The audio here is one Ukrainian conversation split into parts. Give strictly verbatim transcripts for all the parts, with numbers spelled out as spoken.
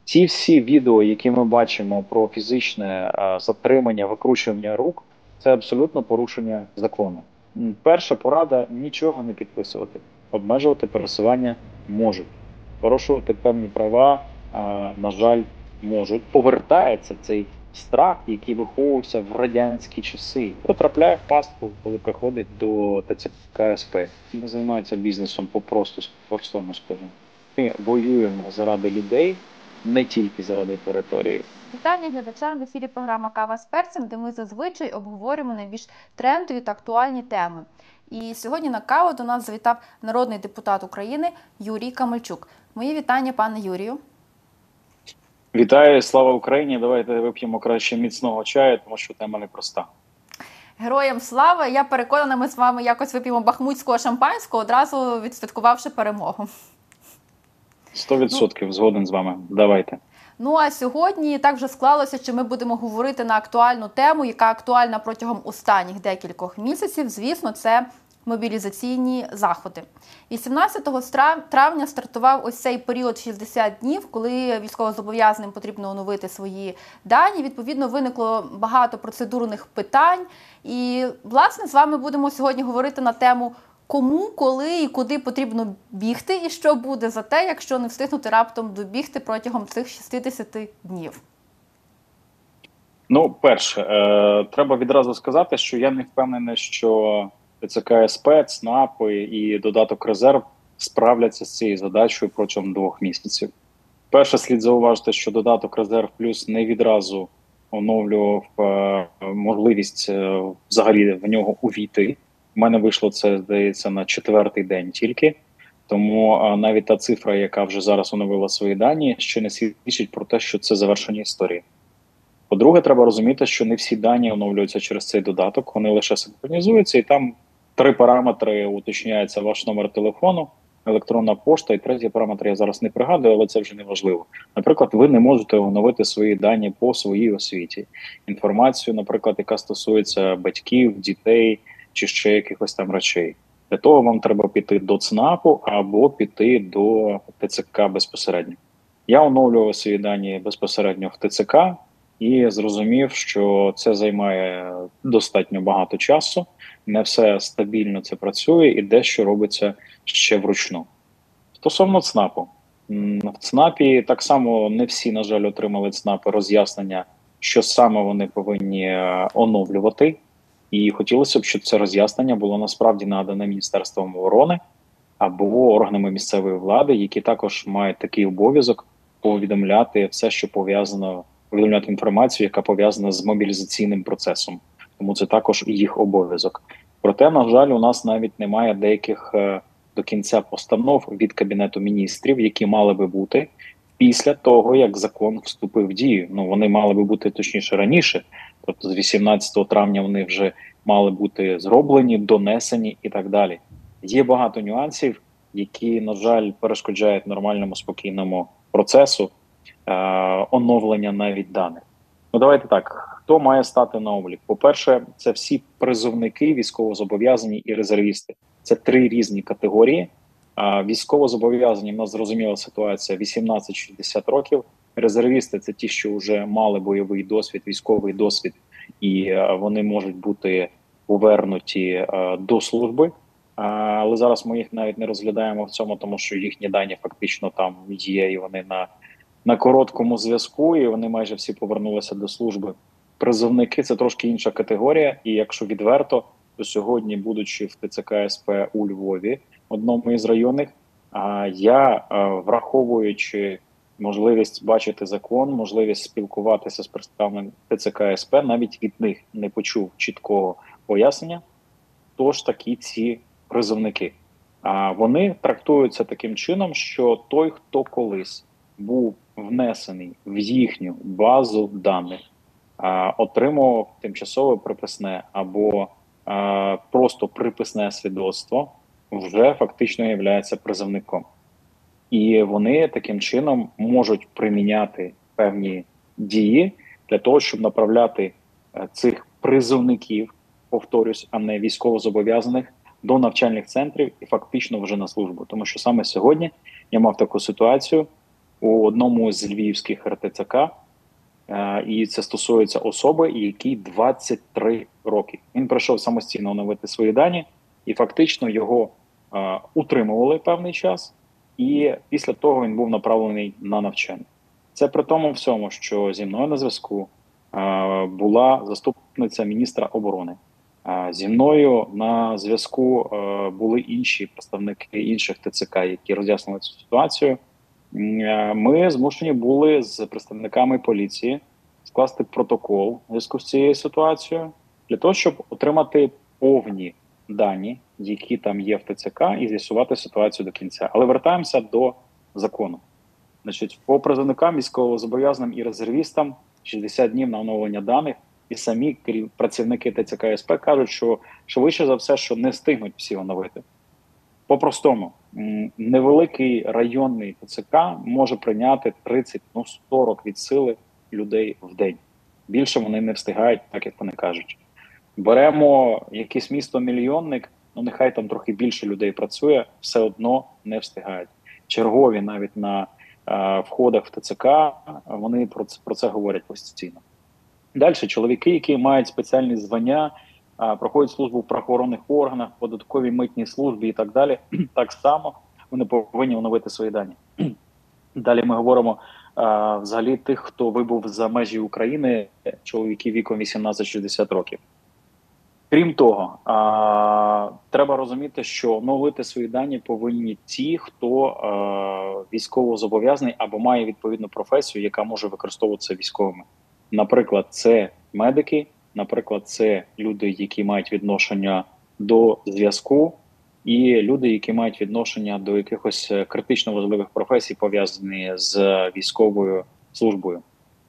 Ці всі відео, які ми бачимо про фізичне е, затримання, викручування рук, це абсолютно порушення закону. М, Перша порада нічого не підписувати, обмежувати пересування можуть, порушувати певні права, е, на жаль, можуть. Повертається цей страх, який виховувався в радянські часи, потрапляє в пастку, коли приходить до ТЦК СП. Не займається бізнесом по просто простому скажу. Ми воюємо заради людей, не тільки заради території. Вітання глядачам в ефірі програма Кава з перцем, де ми зазвичай обговорюємо найбільш трендові та актуальні теми. І сьогодні на каву до нас завітав народний депутат України Юрій Камельчук. Мої вітання, пане Юрію. Вітаю, слава Україні! Давайте вип'ємо краще міцного чаю, тому що тема непроста. Героям слава! Я переконана, ми з вами якось вип'ємо бахмутського шампанського, одразу відсвяткувавши перемогу. Сто відсотків згоден з вами. Давайте. Ну а сьогодні так вже склалося, що ми будемо говорити на актуальну тему, яка актуальна протягом останніх декількох місяців. Звісно, це мобілізаційні заходи. вісімнадцятого травня стартував ось цей період шістдесят днів, коли військовозобов'язаним потрібно оновити свої дані. Відповідно, виникло багато процедурних питань. І, власне, з вами будемо сьогодні говорити на тему кому, коли і куди потрібно бігти, і що буде за те, якщо не встигнути раптом добігти протягом цих шістдесят днів? Ну, перше, е, треба відразу сказати, що я не впевнений, що ТЦК СП, ЦНАПи і додаток резерв справляться з цією задачею протягом двох місяців. Перше, слід зауважити, що додаток резерв плюс не відразу оновлював е, можливість е, взагалі в нього увійти. У мене вийшло це, здається, на четвертий день тільки. Тому а, навіть та цифра, яка вже зараз оновила свої дані, ще не свідчить про те, що це завершення історії. По-друге, треба розуміти, що не всі дані оновлюються через цей додаток, вони лише синхронізуються, і там три параметри уточняється: ваш номер телефону, електронна пошта, і третій параметр я зараз не пригадую, але це вже не важливо. Наприклад, ви не можете оновити свої дані по своїй освіті. Інформацію, наприклад, яка стосується батьків, дітей, чи ще якихось там речей. Для того вам треба піти до ЦНАПу або піти до ТЦК безпосередньо. Я оновлював свої дані безпосередньо в ТЦК і зрозумів, що це займає достатньо багато часу, не все стабільно це працює і дещо робиться ще вручну. Стосовно ЦНАПу. В ЦНАПі так само не всі, на жаль, отримали ЦНАПи роз'яснення, що саме вони повинні оновлювати. І хотілося б, щоб це роз'яснення було насправді надане Міністерством оборони або органами місцевої влади, які також мають такий обов'язок повідомляти все, що пов'язано, повідомляти інформацію, яка пов'язана з мобілізаційним процесом. Тому це також їх обов'язок. Проте, на жаль, у нас навіть немає деяких е, до кінця постанов від Кабінету міністрів, які мали би бути після того, як закон вступив в дію. Ну, вони мали би бути, точніше, раніше. Тобто з вісімнадцятого травня вони вже мали бути зроблені, донесені і так далі. Є багато нюансів, які, на жаль, перешкоджають нормальному, спокійному процесу е- оновлення навіть даних. Ну, давайте так. Хто має стати на облік? По-перше, це всі призовники, військовозобов'язані і резервісти. Це три різні категорії. А військовозобов'язані, в нас зрозуміла ситуація, вісімнадцять-шістдесят років. Резервісти – це ті, що вже мали бойовий досвід, військовий досвід, і вони можуть бути повернуті до служби. Але зараз ми їх навіть не розглядаємо в цьому, тому що їхні дані фактично там є, і вони на, на короткому зв'язку, і вони майже всі повернулися до служби. Призовники – це трошки інша категорія, і якщо відверто, то сьогодні, будучи в ТЦК СП у Львові, одному із районних, я, враховуючи можливість бачити закон, можливість спілкуватися з представниками ТЦК СП, навіть від них не почув чіткого пояснення, хто ж такі ці призовники. А вони трактуються таким чином, що той, хто колись був внесений в їхню базу даних, а, отримував тимчасове приписне або а, просто приписне свідоцтво, вже фактично є призовником. І вони таким чином можуть приміняти певні дії для того, щоб направляти цих призовників, повторюсь, а не військовозобов'язаних, до навчальних центрів і фактично вже на службу. Тому що саме сьогодні я мав таку ситуацію, у одному з львівських ер те це ка, і це стосується особи, якій двадцять три роки. Він прийшов самостійно оновити свої дані, і фактично його е, утримували певний час, і після того він був направлений на навчання. Це при тому всьому, що зі мною на зв'язку е, була заступниця міністра оборони. Е, зі мною на зв'язку е, були інші представники інших те це ка, які роз'яснили цю ситуацію. Ми змушені були з представниками поліції скласти протокол у зв'язку з цією ситуацією для того, щоб отримати повні дані, які там є в те це ка, і з'ясувати ситуацію до кінця. Але вертаємося до закону. Значить, по призовникам, військовозобов'язаним і резервістам шістдесят днів на оновлення даних, і самі працівники те це ка ес пе кажуть, що швидше за все, що не встигнуть всі оновити. По-простому, невеликий районний те це ка може прийняти тридцять, ну сорок від сили людей в день. Більше вони не встигають, так як вони кажуть. Беремо якесь місто-мільйонник, ну нехай там трохи більше людей працює, все одно не встигають. Чергові навіть на е, входах в те це ка, вони про це, про це говорять постійно. Далі, чоловіки, які мають спеціальні звання, проходять службу в правоохоронних органах, податковій митній службі і так далі, так само вони повинні оновити свої дані. Далі ми говоримо а, взагалі тих, хто вибув за межі України, чоловіки віком вісімнадцять шістдесят років. Крім того, а, треба розуміти, що оновити свої дані повинні ті, хто а, військовозобов'язаний або має відповідну професію, яка може використовуватися військовими. Наприклад, це медики, наприклад, це люди, які мають відношення до зв'язку, і люди, які мають відношення до якихось критично важливих професій, пов'язані з військовою службою. Е,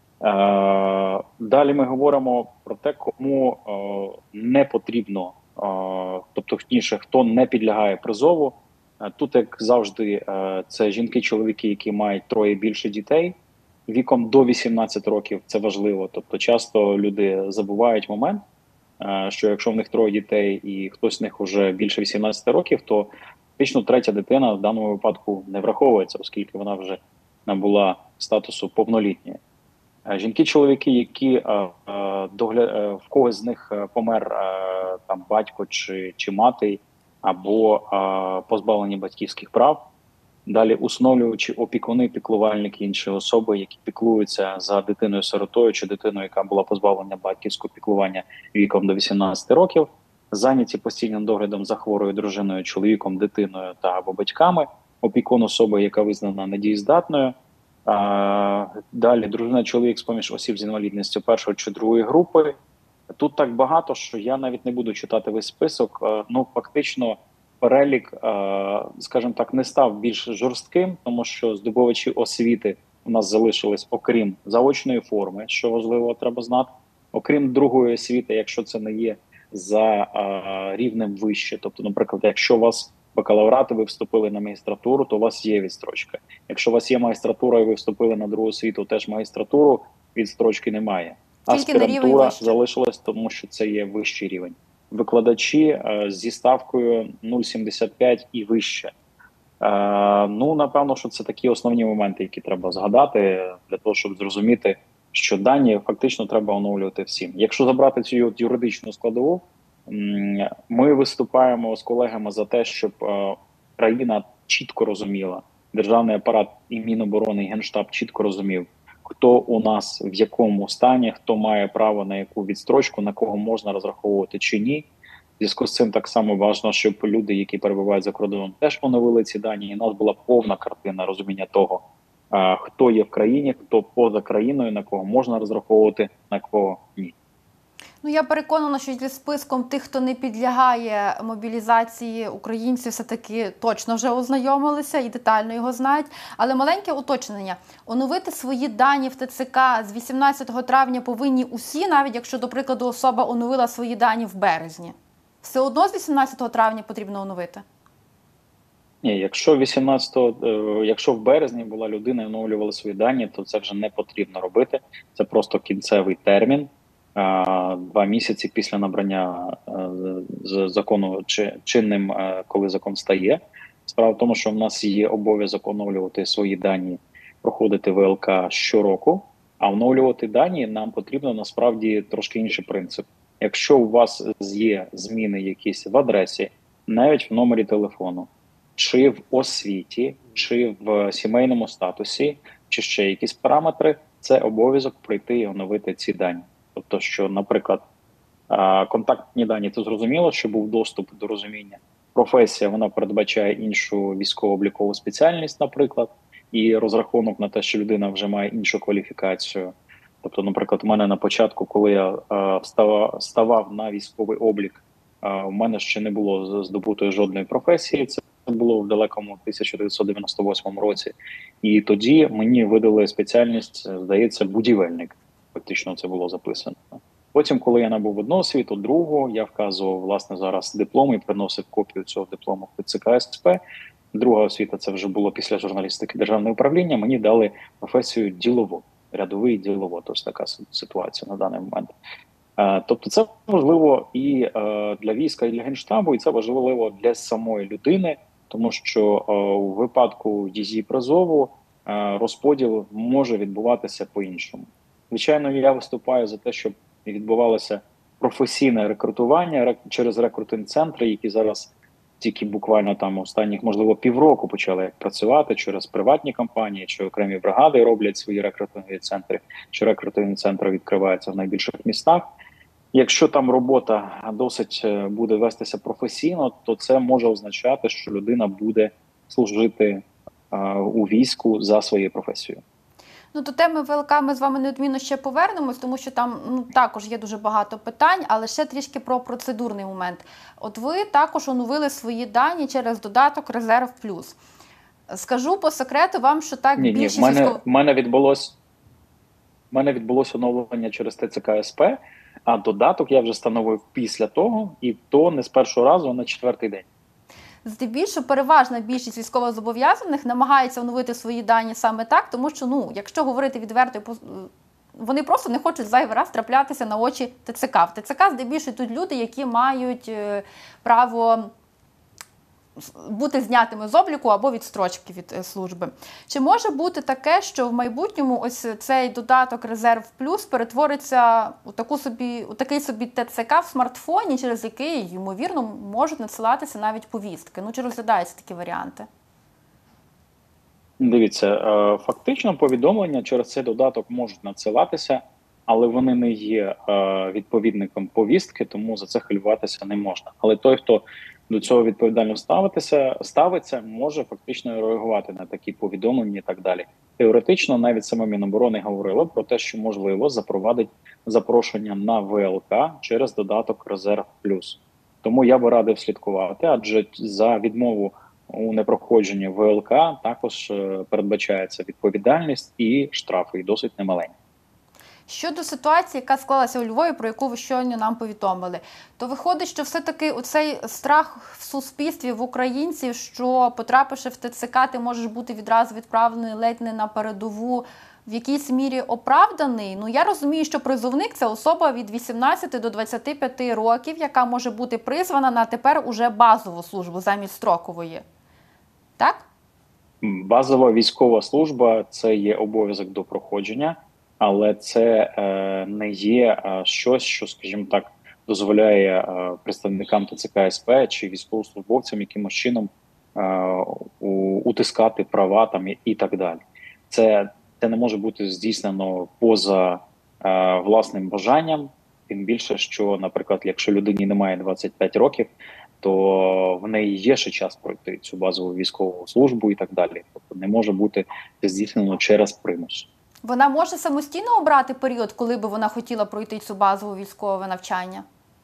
далі ми говоримо про те, кому е, не потрібно, е, тобто, точніше, хто не підлягає призову. Е, тут, як завжди, е, це жінки-чоловіки, які мають троє більше дітей, віком до вісімнадцяти років, це важливо. Тобто часто люди забувають момент, що якщо в них троє дітей і хтось з них вже більше вісімнадцяти років, то фактично третя дитина в даному випадку не враховується, оскільки вона вже набула статусу повнолітньої. Жінки-чоловіки, які догля... в когось з них помер там батько чи, чи мати, або позбавлені батьківських прав. Далі усиновлювачі, опікуни, піклувальники, інші особи, які піклуються за дитиною-сиротою чи дитиною, яка була позбавлена батьківського піклування віком до вісімнадцяти років, зайняті постійним доглядом за хворою дружиною, чоловіком, дитиною та або батьками, опікун особи, яка визнана недієздатною. А, далі дружина, чоловік з-поміж осіб з інвалідністю першої чи другої групи. Тут так багато, що я навіть не буду читати весь список. Ну, фактично, перелік, скажімо так, не став більш жорстким, тому що здобувачі освіти у нас залишились, окрім заочної форми, що важливо, треба знати, окрім другої освіти, якщо це не є за рівнем вище. Тобто, наприклад, якщо у вас бакалаврат і ви вступили на магістратуру, то у вас є відстрочка. Якщо у вас є магістратура і ви вступили на другу освіту, теж магістратуру, відстрочки немає. Аспірантура залишилась, тому що це є вищий рівень. Викладачі е, зі ставкою нуль сімдесят п'ять і вище. Е, ну, напевно, що це такі основні моменти, які треба згадати, для того, щоб зрозуміти, що дані фактично треба оновлювати всім. Якщо забрати цю юридичну складову, ми виступаємо з колегами за те, щоб е, країна чітко розуміла, державний апарат і Міноборони, і Генштаб чітко розумів, хто у нас в якому стані, хто має право на яку відстрочку, на кого можна розраховувати чи ні. В зв'язку з цим так само важливо, щоб люди, які перебувають за кордоном, теж оновили ці дані, і у нас була повна картина розуміння того, хто є в країні, хто поза країною, на кого можна розраховувати, на кого ні. Ну, я переконана, що зі списком тих, хто не підлягає мобілізації, українці все-таки точно вже ознайомилися і детально його знають. Але маленьке уточнення. Оновити свої дані в те це ка з вісімнадцятого травня повинні усі, навіть якщо, до прикладу, особа оновила свої дані в березні. Все одно з вісімнадцятого травня потрібно оновити? Ні, якщо вісімнадцятого, якщо в березні була людина і оновлювала свої дані, то це вже не потрібно робити. Це просто кінцевий термін. Два місяці після набрання з закону чинним, коли закон стає. Справа в тому, що в нас є обов'язок оновлювати свої дані проходити В Л К щороку, а оновлювати дані нам потрібно насправді трошки інший принцип. Якщо у вас є зміни якісь в адресі, навіть в номері телефону, чи в освіті, чи в сімейному статусі, чи ще якісь параметри, це обов'язок прийти і оновити ці дані. Тобто, що, наприклад, контактні дані, це зрозуміло, що був доступ до розуміння. Професія, вона передбачає іншу військово-облікову спеціальність, наприклад, і розрахунок на те, що людина вже має іншу кваліфікацію. Тобто, наприклад, у мене на початку, коли я ставав, ставав на військовий облік, у мене ще не було здобутої жодної професії. Це було в далекому тисяча дев'ятсот дев'яносто восьмому році. І тоді мені видали спеціальність, здається, будівельник. Фактично це було записано. Потім, коли я набув одного освіту, другого, я вказував, власне, зараз диплом і приносив копію цього диплому в Т Ц К С П. Друга освіта, це вже було після журналістики державного управління, мені дали професію діловод, рядовий діловод. Ось така ситуація на даний момент. Тобто це важливо і для війська, і для Генштабу, і це важливо для самої людини, тому що у випадку дізі призову розподіл може відбуватися по-іншому. Звичайно, я виступаю за те, щоб відбувалося професійне рекрутування через рекрутинг-центри, які зараз тільки буквально там останніх, можливо, півроку почали працювати через приватні компанії, чи окремі бригади роблять свої рекрутингові центри, чи рекрутингові центри відкриваються в найбільших містах. Якщо там робота досить буде вестися професійно, то це може означати, що людина буде служити а, у війську за своєю професією. Ну, до теми В Л К ми з вами неодмінно ще повернемось, тому що там ну, також є дуже багато питань, але ще трішки про процедурний момент. От ви також оновили свої дані через додаток «Резерв Плюс». Скажу по секрету вам, що так ні, більшість... Ні, в мене, військов... в мене відбулось, в мене відбулось оновлення через Т Ц К С П, а додаток я вже встановив після того, і то не з першого разу, а на четвертий день. Здебільшого переважна більшість військовозобов'язаних намагається оновити свої дані саме так, тому що, ну, якщо говорити відверто, вони просто не хочуть зайвий раз траплятися на очі Т Ц К. В Т Ц К здебільшого тут люди, які мають право бути знятими з обліку або відстрочки від служби. Чи може бути таке, що в майбутньому ось цей додаток «Резерв Плюс» перетвориться у, таку собі, у такий собі Т Ц К в смартфоні, через який, ймовірно, можуть надсилатися навіть повістки? Ну, чи розглядаються такі варіанти? Дивіться, фактично повідомлення через цей додаток можуть надсилатися, але вони не є відповідником повістки, тому за це хвилюватися не можна. Але той, хто до цього відповідально ставитися, ставиться, може фактично реагувати на такі повідомлення і так далі. Теоретично навіть саме Міноборони говорило про те, що можливо запровадить запрошення на В Л К через додаток «Резерв Плюс». Тому я би радив слідкувати, адже за відмову у непроходженні В Л К також передбачається відповідальність і штрафи, і досить немаленькі. Щодо ситуації, яка склалася у Львові, про яку ви щойно нам повідомили, то виходить, що все-таки оцей страх в суспільстві, в українців, що потрапивши в Т Ц К, ти можеш бути відразу відправлений ледь не на передову, в якійсь мірі оправданий. Ну, я розумію, що призовник – це особа від вісімнадцяти до двадцяти п'яти років, яка може бути призвана на тепер уже базову службу замість строкової. Так? Базова військова служба – це є обов'язок до проходження. Але це е, не є е, щось, що, скажімо так, дозволяє е, представникам Т Цк С П чи військовослужбовцям якимось чином е, у, утискати права там і, і так далі. Це, це не може бути здійснено поза е, власним бажанням, тим більше, що, наприклад, якщо людині немає двадцяти п'яти років, то в неї є ще час пройти цю базову військову службу і так далі. Тобто не може бути здійснено через примус. Вона може самостійно обрати період, коли би вона хотіла пройти цю базову військове навчання?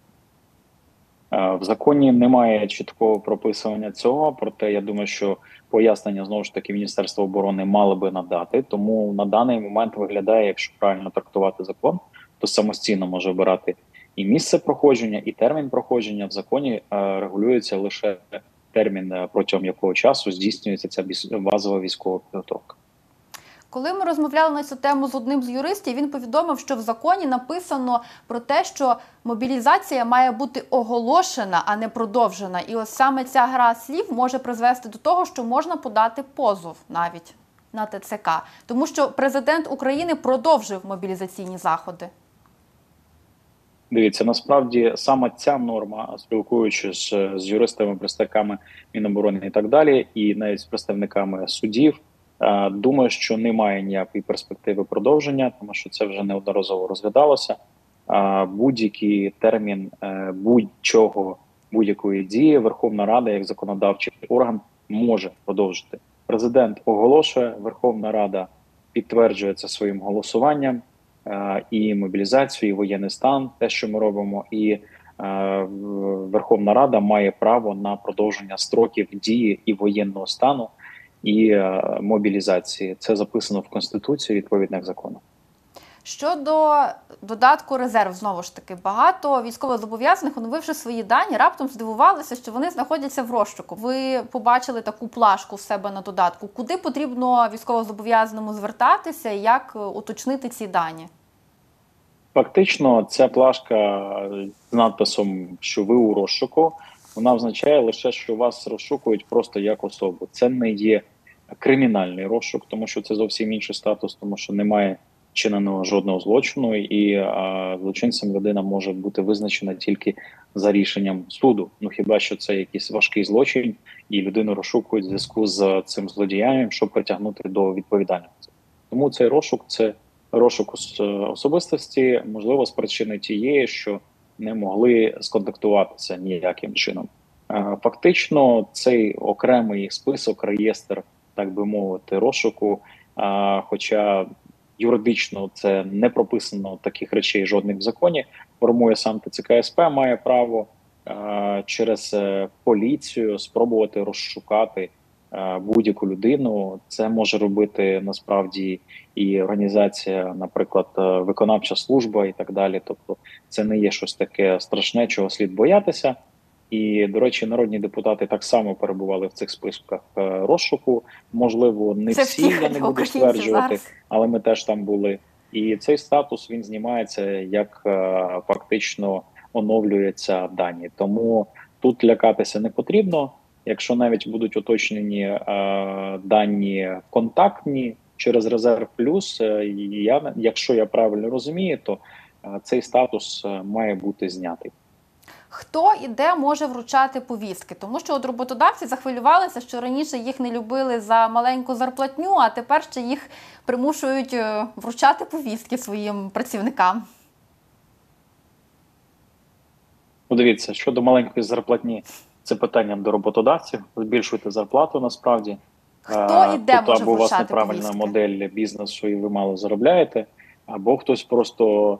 В законі немає чіткого прописування цього, проте я думаю, що пояснення, знову ж таки, Міністерство оборони мало би надати. Тому на даний момент виглядає, якщо правильно трактувати закон, то самостійно може обирати і місце проходження, і термін проходження. В законі регулюється лише термін, протягом якого часу здійснюється ця базова військова підготовка. Коли ми розмовляли на цю тему з одним з юристів, він повідомив, що в законі написано про те, що мобілізація має бути оголошена, а не продовжена. І ось саме ця гра слів може призвести до того, що можна подати позов навіть. на ТЦК? Тому що президент України продовжив мобілізаційні заходи. Дивіться, насправді саме ця норма, спілкуючись з, з юристами, представниками Міноборони і так далі, і навіть з представниками судів, е, думаю, що немає ніякої перспективи продовження, тому що це вже неодноразово розглядалося. Е, будь-який термін е, будь-чого, будь-якої дії Верховна Рада, як законодавчий орган, може продовжити. Президент оголошує, Верховна Рада підтверджує це своїм голосуванням. І мобілізацію, і воєнний стан, те, що ми робимо, і е, Верховна Рада має право на продовження строків дії і воєнного стану, і е, мобілізації. Це записано в Конституції відповідних законів. Щодо додатку резерв, знову ж таки, багато військовозобов'язаних, оновивши свої дані, раптом здивувалися, що вони знаходяться в розшуку. Ви побачили таку плашку в себе на додатку. Куди потрібно військовозобов'язаному звертатися і як уточнити ці дані? Фактично, ця плашка з надписом, що ви у розшуку, вона означає лише, що вас розшукують просто як особу. Це не є кримінальний розшук, тому що це зовсім інший статус, тому що немає вчиненого жодного злочину, і а, злочинцем людина може бути визначена тільки за рішенням суду. Ну хіба що це якийсь важкий злочин, і людину розшукують в зв'язку з цим злодіянням, щоб притягнути до відповідальності. Тому цей розшук – це розшук особистості, можливо, з причини тієї, що не могли сконтактуватися ніяким чином. Фактично, цей окремий список, реєстр, так би мовити, розшуку, хоча юридично це не прописано таких речей жодних в законі, формує сам ТЦК СП, має право через поліцію спробувати розшукати будь-яку людину. Це може робити насправді і організація, наприклад, виконавча служба і так далі. Тобто це не є щось таке страшне, чого слід боятися. І, до речі, народні депутати так само перебували в цих списках розшуку. Можливо, не це всі, я не буду стверджувати, зараз. але ми теж там були. І цей статус, він знімається, як фактично оновлюються дані. Тому тут лякатися не потрібно. Якщо навіть будуть уточнені е, дані контактні через Резерв Плюс, е, я, якщо я правильно розумію, то е, цей статус е, має бути знятий. Хто і де може вручати повістки? Тому що от роботодавці захвилювалися, що раніше їх не любили за маленьку зарплатню, а тепер ще їх примушують вручати повістки своїм працівникам. Подивіться, щодо маленької зарплатні, це питання до роботодавців. Збільшуйте зарплату насправді. Хто і де тобто, може або у вас вручати неправильна повістки? модель бізнесу і ви мало заробляєте, або хтось просто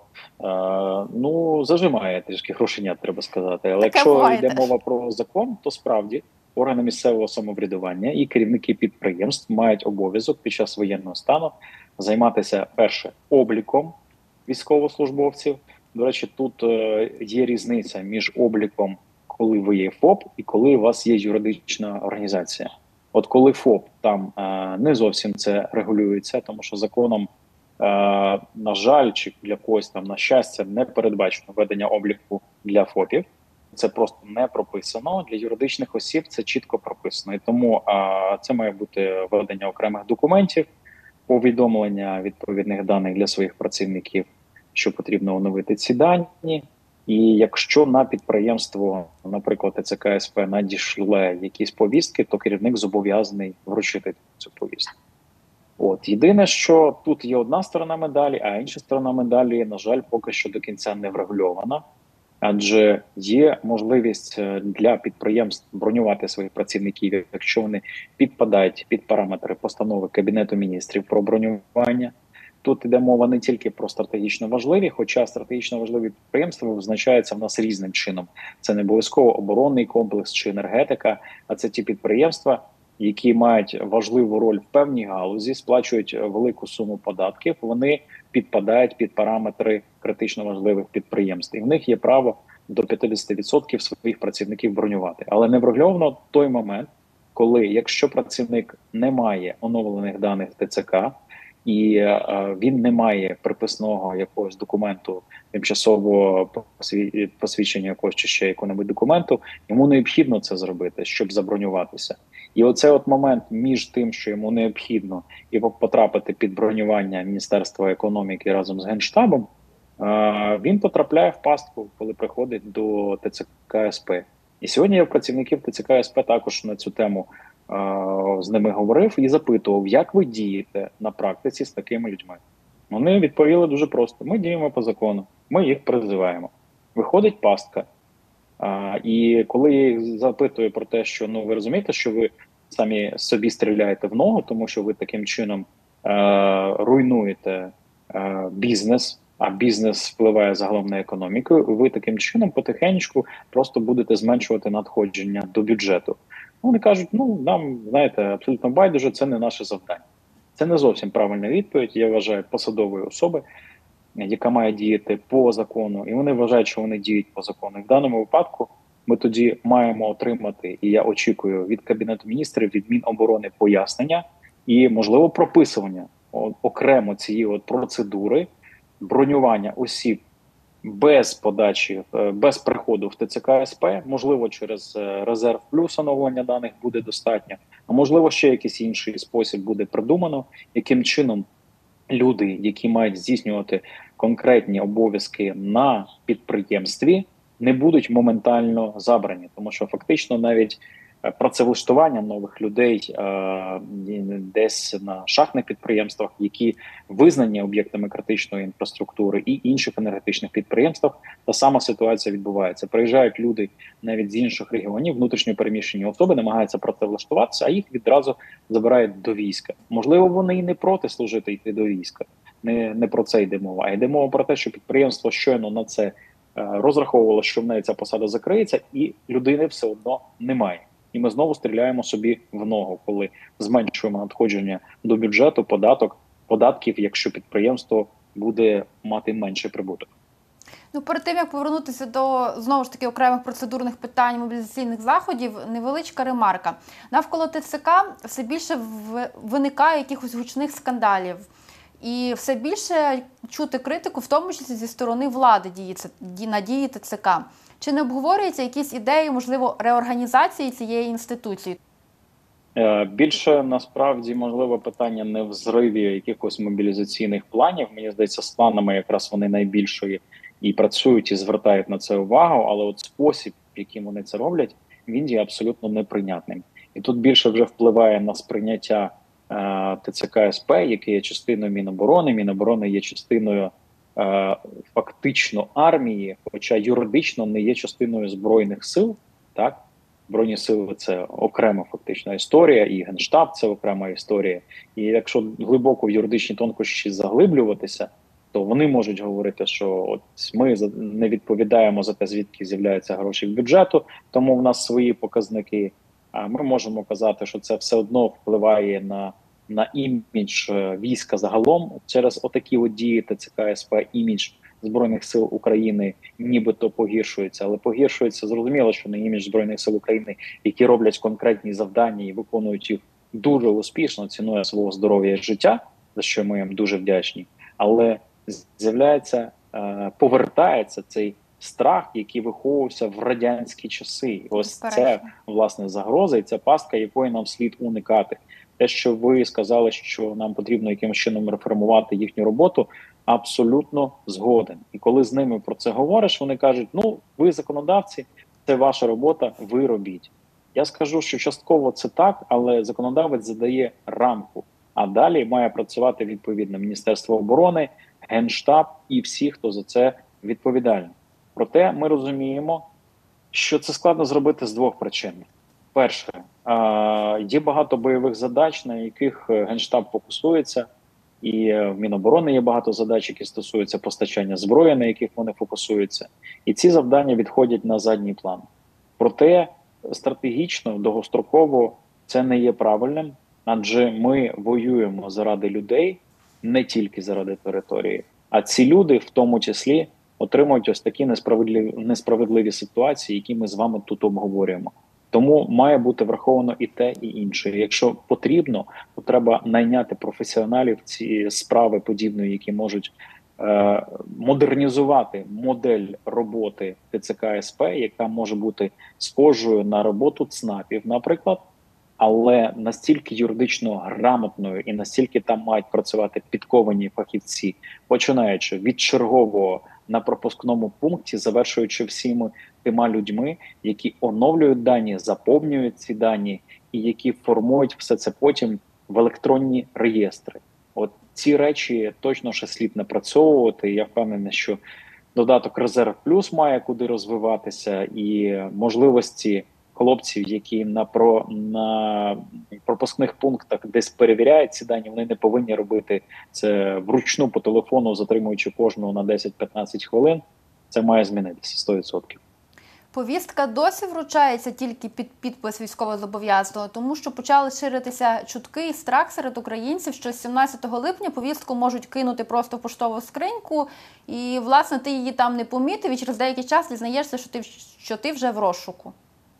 ну зажимає трішки грошенят, треба сказати. Але Таке якщо буває йде теж. мова про закон, то справді органи місцевого самоврядування і керівники підприємств мають обов'язок під час воєнного стану займатися, перше, обліком військовослужбовців. До речі, тут е, є різниця між обліком, коли ви є ФОП і коли у вас є юридична організація. От коли ФОП, там е, не зовсім це регулюється, тому що законом, е, на жаль, чи для когось там на щастя, не передбачено ведення обліку для ФОПів. Це просто не прописано. Для юридичних осіб це чітко прописано. І тому е, це має бути ведення окремих документів, повідомлення відповідних даних для своїх працівників, що потрібно оновити ці дані. І якщо на підприємство, наприклад, ТЦК СП надійшли якісь повістки, то керівник зобов'язаний вручити цю повістку. От єдине, що тут є одна сторона медалі, а інша сторона медалі, на жаль, поки що до кінця не врегульована. Адже є можливість для підприємств бронювати своїх працівників, якщо вони підпадають під параметри постанови Кабінету міністрів про бронювання. Тут йде мова не тільки про стратегічно важливі, хоча стратегічно важливі підприємства визначаються в нас різним чином. Це не обов'язково оборонний комплекс чи енергетика, а це ті підприємства, які мають важливу роль в певній галузі, сплачують велику суму податків, вони підпадають під параметри критично важливих підприємств. І в них є право до п'ятдесят відсотків своїх працівників бронювати. Але не врегульовано той момент, коли, якщо працівник не має оновлених даних в ТЦК, і е, він не має приписного якогось документу, тимчасового посвідчення якогось чи ще якого-небудь документу, йому необхідно це зробити, щоб забронюватися. І оце от момент між тим, що йому необхідно і потрапити під бронювання Міністерства економіки разом з Генштабом, він потрапляє в пастку, коли приходить до ТЦК СП. І сьогодні я в працівників ТЦК СП також на цю тему з ними говорив і запитував, як ви дієте на практиці з такими людьми. Вони відповіли дуже просто: ми діємо по закону, ми їх призиваємо. Виходить пастка. А, І коли я їх запитую про те, що ну ви розумієте, що ви самі собі стріляєте в ногу, тому що ви таким чином е, руйнуєте е, бізнес, а бізнес впливає загалом на економіку, ви таким чином потихеньку просто будете зменшувати надходження до бюджету. Вони кажуть, ну нам, знаєте, абсолютно байдуже, це не наше завдання. Це не зовсім правильна відповідь, я вважаю, посадової особи, яка має діяти по закону, і вони вважають, що вони діють по закону. І в даному випадку ми тоді маємо отримати, і я очікую від Кабінету міністрів, від Міноборони пояснення і, можливо, прописування окремо цієї от процедури бронювання осіб без подачі, без приходу в ТЦК СП, можливо, через резерв плюс оновлення даних буде достатньо, а можливо, ще якийсь інший спосіб буде придумано, яким чином люди, які мають здійснювати конкретні обов'язки на підприємстві, не будуть моментально забрані, тому що фактично навіть працевлаштування нових людей е, десь на шахтних підприємствах, які визнані об'єктами критичної інфраструктури, і інших енергетичних підприємствах, та сама ситуація відбувається. Приїжджають люди навіть з інших регіонів, внутрішньо переміщені особи, намагаються працевлаштуватися, а їх відразу забирають до війська. Можливо, вони і не проти служити йти до війська. Не, не про це йде мова. А йде мова про те, що підприємство щойно на це розраховувало, що в неї ця посада закриється, і людини все одно немає. І ми знову стріляємо собі в ногу, коли зменшуємо надходження до бюджету, податок, податків, якщо підприємство буде мати менший прибуток. Ну, перед тим, як повернутися до, знову ж таки, окремих процедурних питань мобілізаційних заходів, невеличка ремарка. Навколо ТЦК все більше виникає якихось гучних скандалів. І все більше чути критику, в тому числі зі сторони влади дії, на дії ТЦК. Чи не обговорюються якісь ідеї, можливо, реорганізації цієї інституції? Більше, насправді, можливо, питання не в зриві якихось мобілізаційних планів. Мені здається, з планами якраз вони найбільшої і працюють, і звертають на це увагу. Але от спосіб, яким вони це роблять, він є абсолютно неприйнятним. І тут більше вже впливає на сприйняття е, ТЦК СП, яке є частиною Міноборони. Міноборони є частиною е, фактично армії, хоча юридично не є частиною Збройних сил, так? Збройні сили – це окрема фактична історія, і Генштаб – це окрема історія. І якщо глибоко в юридичні тонкощі заглиблюватися, то вони можуть говорити, що от ми не відповідаємо за те, звідки з'являються гроші в бюджету, тому в нас свої показники. А ми можемо казати, що це все одно впливає на, на імідж війська загалом. Через отакі от дії ТЦК СП імідж Збройних сил України нібито погіршується, але погіршується, зрозуміло, що не імідж Збройних сил України, які роблять конкретні завдання і виконують їх дуже успішно, цінує свого здоров'я і життя, за що ми їм дуже вдячні, але з'являється, повертається цей страх, який виховувався в радянські часи. Ось це, власне, загроза і ця пастка, якої нам слід уникати. Те, що ви сказали, що нам потрібно якимось чином реформувати їхню роботу, абсолютно згоден. І коли з ними про це говориш, вони кажуть, ну, ви законодавці, це ваша робота, ви робіть. Я скажу, що частково це так, але законодавець задає рамку, а далі має працювати відповідно Міністерство оборони, Генштаб і всі, хто за це відповідальний. Проте ми розуміємо, що це складно зробити з двох причин. Перше, є багато бойових задач, на яких Генштаб фокусується, і в Міноборони є багато задач, які стосуються постачання зброї, на яких вони фокусуються. І ці завдання відходять на задній план. Проте стратегічно, довгостроково це не є правильним, адже ми воюємо заради людей, не тільки заради території. А ці люди, в тому числі, отримують ось такі несправедливі, несправедливі ситуації, які ми з вами тут обговорюємо. Тому має бути враховано і те, і інше. Якщо потрібно, то треба найняти професіоналів ці справи подібної, які можуть е, модернізувати модель роботи ТЦК СП, яка може бути схожою на роботу ЦНАПів, наприклад, але настільки юридично грамотною і настільки там мають працювати підковані фахівці, починаючи від чергового на пропускному пункті, завершуючи всіми тима людьми, які оновлюють дані, заповнюють ці дані і які формують все це потім в електронні реєстри. От ці речі точно ще слід напрацьовувати. Я впевнений, що додаток Резерв Плюс має куди розвиватися, і можливості хлопців, які на про на пропускних пунктах десь перевіряють ці дані, вони не повинні робити це вручну по телефону, затримуючи кожного на десять-п'ятнадцять хвилин. Це має змінитися сто відсотків. Повістка досі вручається тільки під підпис військовозобов'язаного, тому що почали ширитися чутки і страх серед українців, що з сімнадцятого липня повістку можуть кинути просто в поштову скриньку, і, власне, ти її там не помітив, і через деякий час дізнаєшся, що ти, що ти вже в розшуку.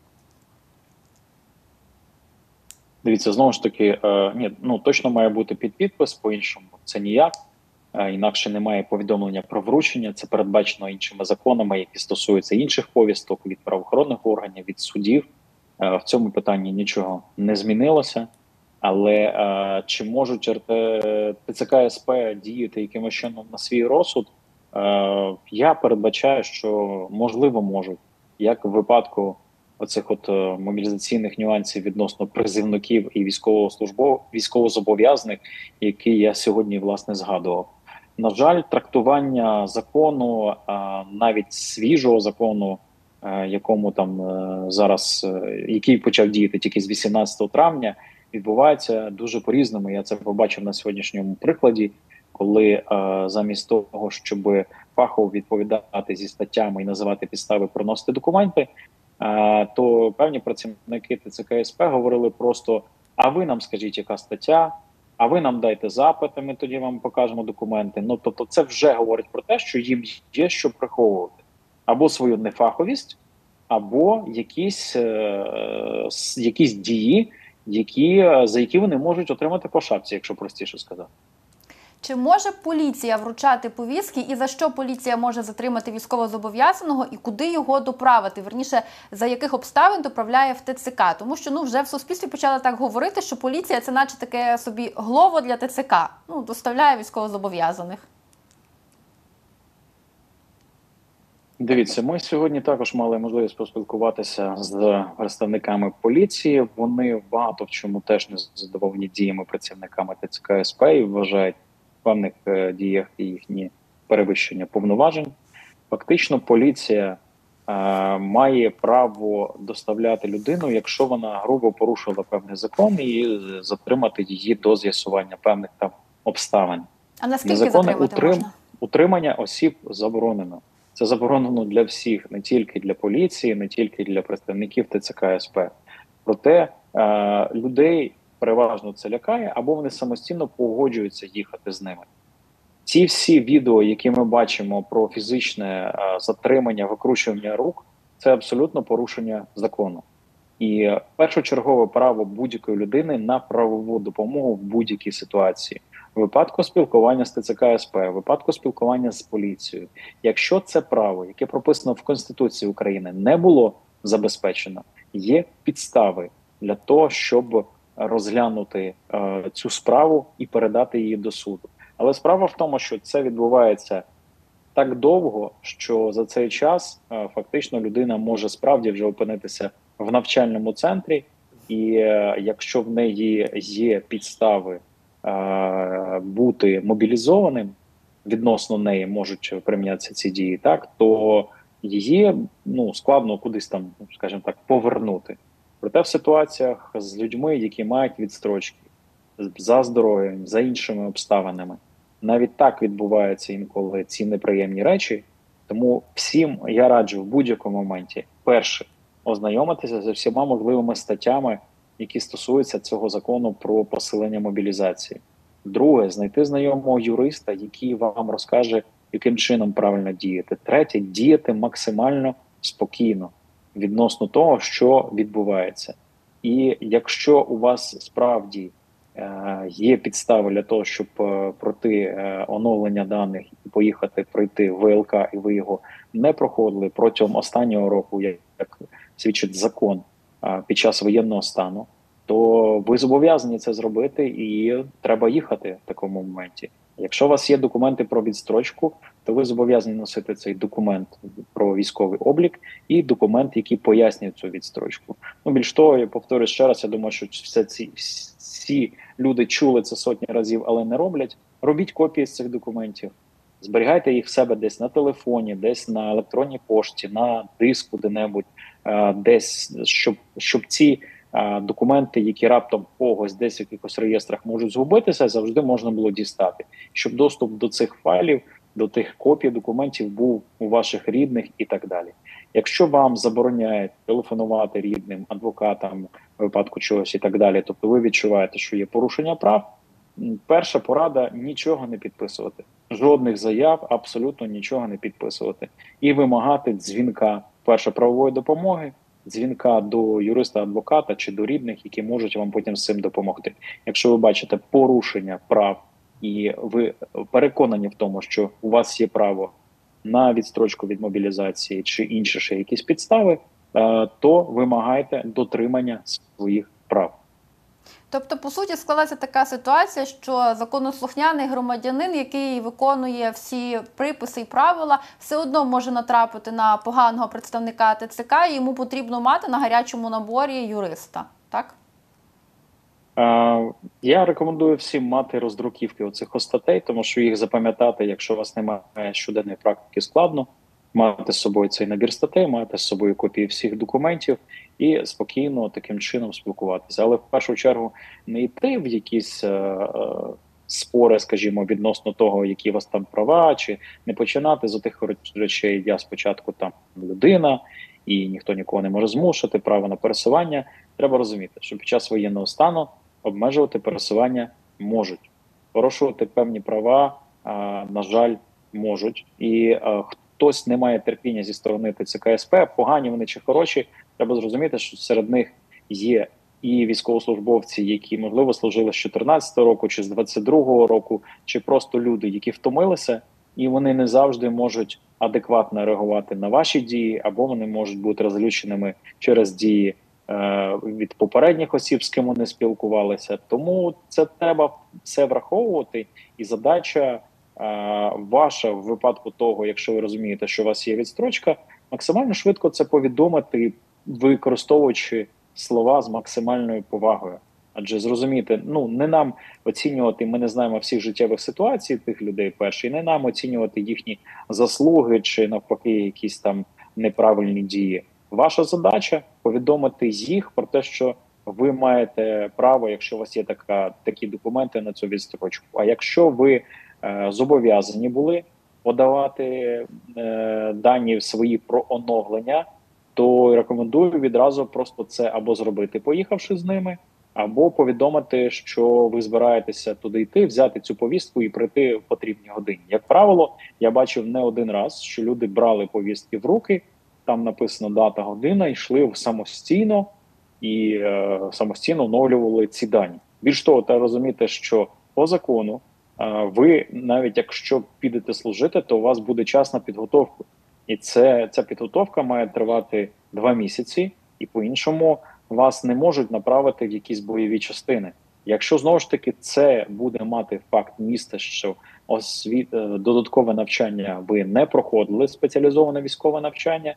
Дивіться, знову ж таки, е, ні, ну точно має бути під підпис, по-іншому це ніяк. Інакше немає повідомлення про вручення, це передбачено іншими законами, які стосуються інших повісток від правоохоронних органів, від судів. В цьому питанні нічого не змінилося. Але чи можуть ТЦК СП діяти якимось чином на свій розсуд? Я передбачаю, що можливо можуть, як в випадку оцих от мобілізаційних нюансів відносно призивників і військовослужбових, військовозобов'язаних, які я сьогодні, власне, згадував. На жаль, трактування закону, навіть свіжого закону, якому там зараз, який почав діяти тільки з вісімнадцятого травня, відбувається дуже по-різному. Я це побачив на сьогоднішньому прикладі, коли замість того, щоб фахово відповідати зі статтями і називати підстави приносити документи, то певні працівники ТЦК СП говорили просто: а ви нам скажіть, яка стаття, а ви нам дайте запити, ми тоді вам покажемо документи. Ну, тобто це вже говорить про те, що їм є що приховувати. Або свою нефаховість, або якісь, е, якісь дії, які, за які вони можуть отримати по шапці, якщо простіше сказати. Чи може поліція вручати повістки, і за що поліція може затримати військовозобов'язаного, і куди його доправити? Верніше, за яких обставин доправляє в ТЦК? Тому що ну, вже в суспільстві почали так говорити, що поліція – це наче таке собі глово для ТЦК. Ну, доставляє військовозобов'язаних. Дивіться, ми сьогодні також мали можливість поспілкуватися з представниками поліції. Вони багато в чому теж не задоволені діями працівниками ТЦК СП і вважають в певних діях їхні перевищення повноважень. Фактично, поліція е, має право доставляти людину, якщо вона грубо порушила певний закон, і затримати її до з'ясування певних там обставин. А наскільки затримати утрим... можна? Утримання осіб заборонено. Це заборонено для всіх, не тільки для поліції, не тільки для представників ТЦК СП. Проте е, людей переважно це лякає, або вони самостійно погоджуються їхати з ними. Ці всі відео, які ми бачимо про фізичне е, затримання, викручування рук, це абсолютно порушення закону. І першочергове право будь-якої людини на правову допомогу в будь-якій ситуації. У випадку спілкування з ТЦК СП, у випадку спілкування з поліцією. Якщо це право, яке прописано в Конституції України, не було забезпечено, є підстави для того, щоб розглянути е, цю справу і передати її до суду. Але справа в тому, що це відбувається так довго, що за цей час е, фактично людина може справді вже опинитися в навчальному центрі, і е, якщо в неї є підстави е, бути мобілізованим, відносно неї можуть примінятися ці дії, так, то її ну, складно кудись там, скажімо так, повернути. Проте в ситуаціях з людьми, які мають відстрочки, за здоров'ям, за іншими обставинами, навіть так відбуваються інколи ці неприємні речі. Тому всім я раджу в будь-якому моменті, перше, ознайомитися з всіма можливими статтями, які стосуються цього закону про посилення мобілізації. Друге, знайти знайомого юриста, який вам розкаже, яким чином правильно діяти. Третє, діяти максимально спокійно відносно того, що відбувається. І якщо у вас справді е, є підстави для того, щоб е, пройти е, оновлення даних і поїхати пройти ВЛК, і ви його не проходили протягом останнього року, як, як свідчить закон, е, під час воєнного стану, то ви зобов'язані це зробити, і треба їхати в такому моменті. Якщо у вас є документи про відстрочку, то ви зобов'язані носити цей документ про військовий облік і документ, який пояснює цю відстрочку. Ну, більш того, я повторюю ще раз, я думаю, що все ці всі люди чули це сотні разів, але не роблять. Робіть копії з цих документів, зберігайте їх в себе десь на телефоні, десь на електронній пошті, на диску де-небудь, десь, щоб, щоб ці документи, які раптом когось десь в якихось реєстрах можуть згубитися, завжди можна було дістати, щоб доступ до цих файлів, до тих копій документів був у ваших рідних і так далі. Якщо вам забороняють телефонувати рідним, адвокатам, в випадку чогось і так далі, тобто ви відчуваєте, що є порушення прав, перша порада – нічого не підписувати. Жодних заяв, абсолютно нічого не підписувати. І вимагати дзвінка, перше, правової допомоги, дзвінка до юриста-адвоката чи до рідних, які можуть вам потім з цим допомогти. Якщо ви бачите порушення прав і ви переконані в тому, що у вас є право на відстрочку від мобілізації чи інші ще якісь підстави, то вимагайте дотримання своїх прав. Тобто, по суті, склалася така ситуація, що законослухняний громадянин, який виконує всі приписи і правила, все одно може натрапити на поганого представника Те Це Ка, і йому потрібно мати на гарячому наборі юриста, так? Я рекомендую всім мати роздруківки оцих статей, тому що їх запам'ятати, якщо у вас немає щоденної практики, складно. Мати з собою цей набір статей, мати з собою копії всіх документів і спокійно таким чином спілкуватися. Але в першу чергу не йти в якісь е, е, спори, скажімо, відносно того, які у вас там права, чи не починати з тих речей, я спочатку там людина, і ніхто нікого не може змусити, право на пересування. Треба розуміти, що під час воєнного стану обмежувати пересування можуть. Порушувати певні права, е, на жаль, можуть. І е, хтось не має терпіння зі сторони Те Це Ка Ес Пе, погані вони чи хороші, треба зрозуміти, що серед них є і військовослужбовці, які, можливо, служили з чотирнадцятого року, чи з двадцять другого року, чи просто люди, які втомилися, і вони не завжди можуть адекватно реагувати на ваші дії, або вони можуть бути розлюченими через дії е, від попередніх осіб, з ким вони спілкувалися. Тому це треба все враховувати, і задача ваша в випадку того, якщо ви розумієте, що у вас є відстрочка, максимально швидко це повідомити, використовуючи слова з максимальною повагою. Адже зрозумієте, ну не нам оцінювати, ми не знаємо всіх життєвих ситуацій тих людей перші, не нам оцінювати їхні заслуги чи навпаки якісь там неправильні дії. Ваша задача повідомити їх про те, що ви маєте право, якщо у вас є така, такі документи на цю відстрочку. А якщо ви е, зобов'язані були подавати е, дані свої про оновлення, то рекомендую відразу просто це або зробити, поїхавши з ними, або повідомити, що ви збираєтеся туди йти, взяти цю повістку і прийти в потрібні годині. Як правило, я бачив не один раз, що люди брали повістки в руки, там написано дата, година, йшли самостійно і е, самостійно оновлювали ці дані. Більш того, треба розуміти, що по закону е, ви, навіть якщо підете служити, то у вас буде час на підготовку. І це, ця підготовка має тривати два місяці, і по-іншому вас не можуть направити в якісь бойові частини. Якщо, знову ж таки, це буде мати факт місця, що освіт... додаткове навчання ви не проходили, спеціалізоване військове навчання,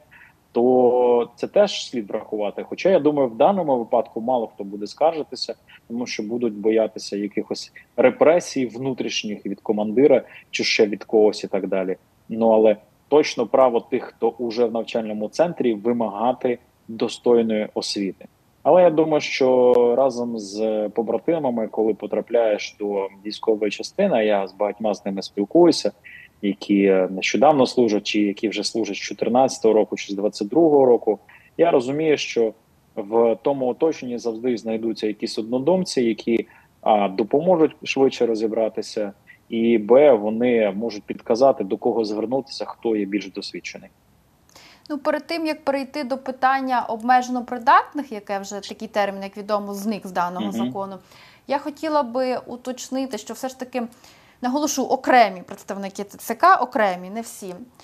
то це теж слід врахувати. Хоча, я думаю, в даному випадку мало хто буде скаржитися, тому що будуть боятися якихось репресій внутрішніх від командира чи ще від когось і так далі. Ну, але точно право тих, хто уже в навчальному центрі, вимагати достойної освіти. Але я думаю, що разом з побратимами, коли потрапляєш до військової частини, я з багатьма з ними спілкуюся, які нещодавно служать, чи які вже служать з чотирнадцятого року, чи з двадцять другого року, я розумію, що в тому оточенні завжди знайдуться якісь однодумці, які а, допоможуть швидше розібратися, і б, вони можуть підказати, до кого звернутися, хто є більш досвідчений. Ну, перед тим, як перейти до питання обмежено придатних, яке вже такий термін, як відомо, зник з даного uh-huh. закону, я хотіла би уточнити, що все ж таки, наголошу, окремі представники Те Це Ка, окремі, не всі,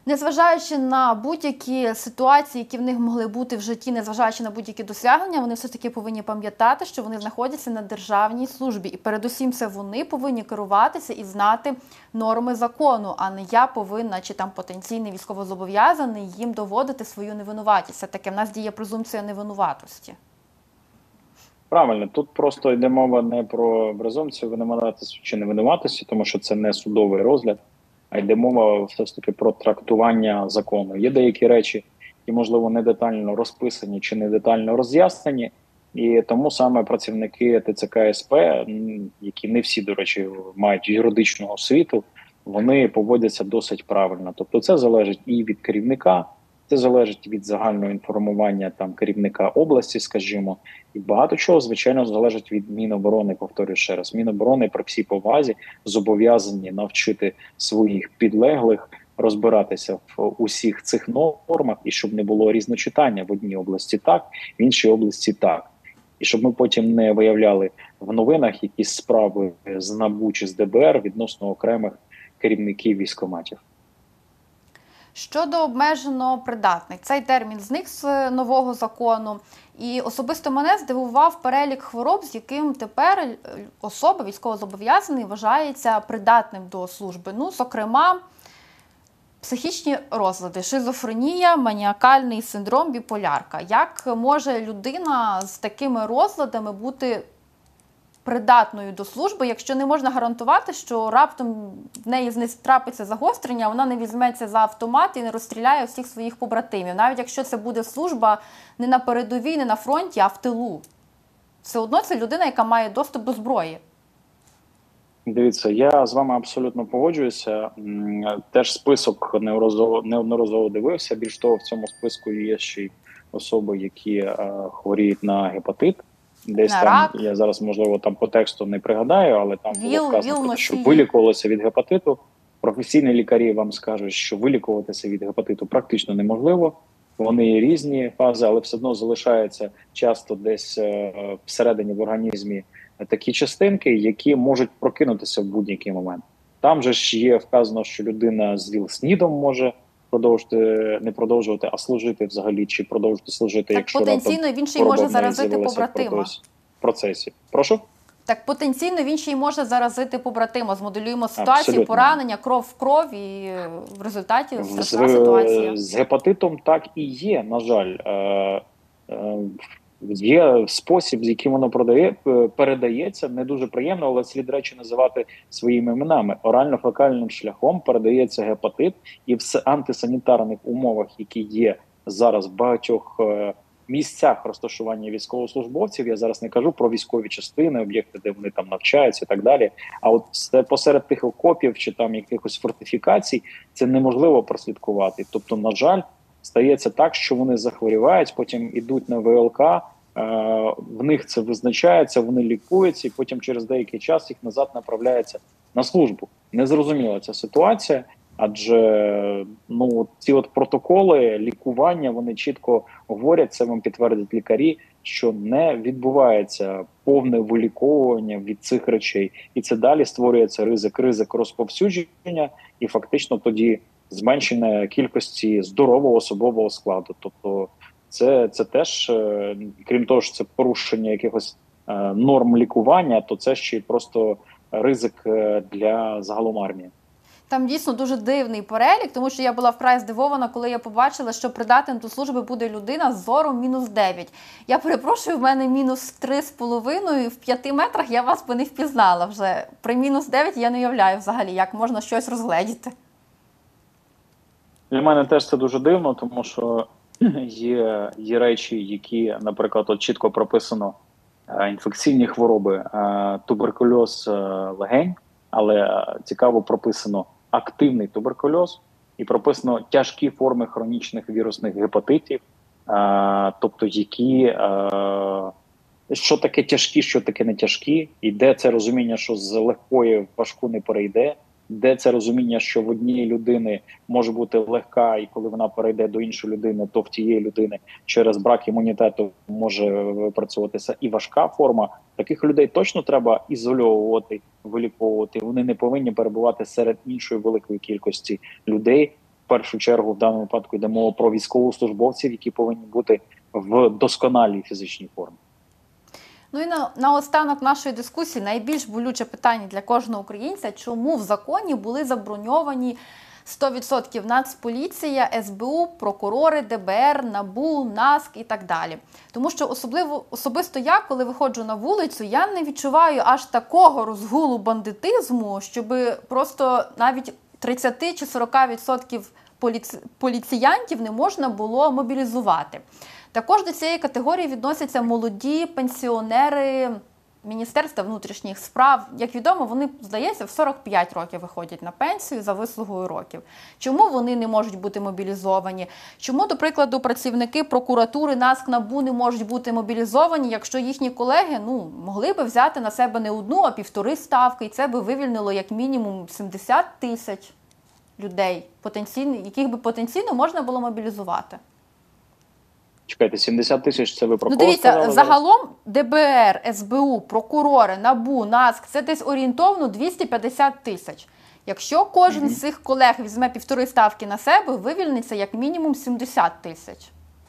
Незважаючи на будь-які ситуації, які в них могли бути в житті, незважаючи на будь-які досягнення, вони все ж таки повинні пам'ятати, що вони знаходяться на державній службі. І передусім це вони повинні керуватися і знати норми закону, а не я повинна, чи там потенційний військовозобов'язаний їм доводити свою невинуватість. Це таке в нас діє презумпція невинуватості. Правильно, тут просто йде мова не про презумпцію винуватості чи невинуватості, тому що це не судовий розгляд, а йде мова все ж таки про трактування закону. Є деякі речі, які, можливо, не детально розписані чи не детально роз'яснені, і тому саме працівники ТЦК СП, які не всі, до речі, мають юридичну освіту, вони поводяться досить правильно. Тобто це залежить і від керівника, це залежить від загального інформування там керівника області, скажімо, і багато чого, звичайно, залежить від Міноборони, повторюю ще раз. Міноборони при всій повазі зобов'язані навчити своїх підлеглих розбиратися в усіх цих нормах, і щоб не було різночитання в одній області так, в іншій області так. І щоб ми потім не виявляли в новинах якісь справи з НАБУ чи з ДБР відносно окремих керівників військкоматів. Щодо обмежено придатних, цей термін зник з нового закону. І особисто мене здивував перелік хвороб, з яким тепер особа військовозобов'язаний вважається придатним до служби. Ну, зокрема, психічні розлади, шизофренія, маніакальний синдром, біполярка. Як може людина з такими розладами бути придатною до служби, якщо не можна гарантувати, що раптом в неї трапиться загострення, вона не візьметься за автомат і не розстріляє всіх своїх побратимів. Навіть якщо це буде служба не на передовій, не на фронті, а в тилу. Все одно це людина, яка має доступ до зброї. Дивіться, я з вами абсолютно погоджуюся. Теж список неодноразово, неодноразово дивився. Більш того, в цьому списку є ще й особи, які е, хворіють на гепатит. Десь на там, рак. Я зараз, можливо, там по тексту не пригадаю, але там Віл, було вказано, що вилікувалося від гепатиту. Професійні лікарі вам скажуть, що вилікуватися від гепатиту практично неможливо. Вони є різні фази, але все одно залишаються часто десь е, всередині в організмі такі частинки, які можуть прокинутися в будь-який момент. Там же ж є вказано, що людина з ВІЛ-СНІДом може продовжити, не продовжувати, а служити взагалі, чи продовжити служити, так, якщо потенційно він ще й може заразити побратима. В процесі. Прошу? Так потенційно він ще й може заразити побратима. Змоделюємо ситуацію, Абсолютно. Поранення, кров в кров, і в результаті страшна з, ситуація. З гепатитом так і є, на жаль. Е, е, Є спосіб, з яким воно продає, передається, не дуже приємно, але слід речі називати своїми іменами. Орально-фекальним шляхом передається гепатит, і в антисанітарних умовах, які є зараз в багатьох місцях розташування військовослужбовців, я зараз не кажу про військові частини, об'єкти, де вони там навчаються і так далі, а от посеред тих окопів чи там якихось фортифікацій це неможливо прослідкувати. Тобто, на жаль, стається так, що вони захворівають, потім ідуть на ВЛК, в них це визначається, вони лікуються, і потім через деякий час їх назад направляється на службу. Незрозуміла ця ситуація, адже ну ці от протоколи лікування, вони чітко говорять, це вам підтвердять лікарі, що не відбувається повне виліковування від цих речей. І це далі створюється ризик, ризик розповсюдження і фактично тоді зменшення кількості здорового особового складу. Тобто це, це теж, крім того, що це порушення якихось норм лікування, то це ще й просто ризик для загалом армії. Там дійсно дуже дивний перелік, тому що я була вкрай здивована, коли я побачила, що придатним до служби буде людина з зором мінус дев'ять. Я перепрошую, в мене мінус три з половиною, в п'яти метрах я вас би не впізнала вже. При мінус дев'ять я не уявляю взагалі, як можна щось розгледіти. Для мене теж це дуже дивно, тому що є, є речі, які, наприклад, от чітко прописано інфекційні хвороби, туберкульоз легень, але цікаво прописано активний туберкульоз і прописано тяжкі форми хронічних вірусних гепатитів, тобто які, що таке тяжкі, що таке не тяжкі, і де це розуміння, що з легкої в важку не перейде, де це розуміння, що в однієї людини може бути легка, і коли вона перейде до іншої людини, то в тієї людини через брак імунітету може випрацьовуватися і важка форма. Таких людей точно треба ізольовувати, виліковувати. Вони не повинні перебувати серед іншої великої кількості людей, першу чергу в даному випадку йде мова про військовослужбовців, які повинні бути в досконалій фізичній формі. Ну і на, на останок нашої дискусії найбільш болюче питання для кожного українця, чому в законі були заброньовані сто відсотків Нацполіція, ес бе у, прокурори, де бе ер, НАБУ, НАСК і так далі. Тому що особливо, особисто я, коли виходжу на вулицю, я не відчуваю аж такого розгулу бандитизму, щоб просто навіть тридцять чи сорок відсотків поліці... поліціянтів не можна було мобілізувати. Також до цієї категорії відносяться молоді пенсіонери Міністерства внутрішніх справ. Як відомо, вони, здається, в сорок п'ять років виходять на пенсію за вислугою років. Чому вони не можуть бути мобілізовані? Чому, до прикладу, працівники прокуратури, НАСК, НАБУ не можуть бути мобілізовані, якщо їхні колеги ну, могли би взяти на себе не одну, а півтори ставки, і це би вивільнило як мінімум сімдесят тисяч людей, яких би потенційно можна було мобілізувати? Чекайте, сімдесят тисяч це ви про ну, кого дивіться, сказали? Загалом де бе ер, ес бе у, прокурори, НАБУ, НАСК – це десь орієнтовно двісті п'ятдесят тисяч. Якщо кожен mm-hmm. з цих колег візьме півтори ставки на себе, вивільниться як мінімум сімдесят тисяч.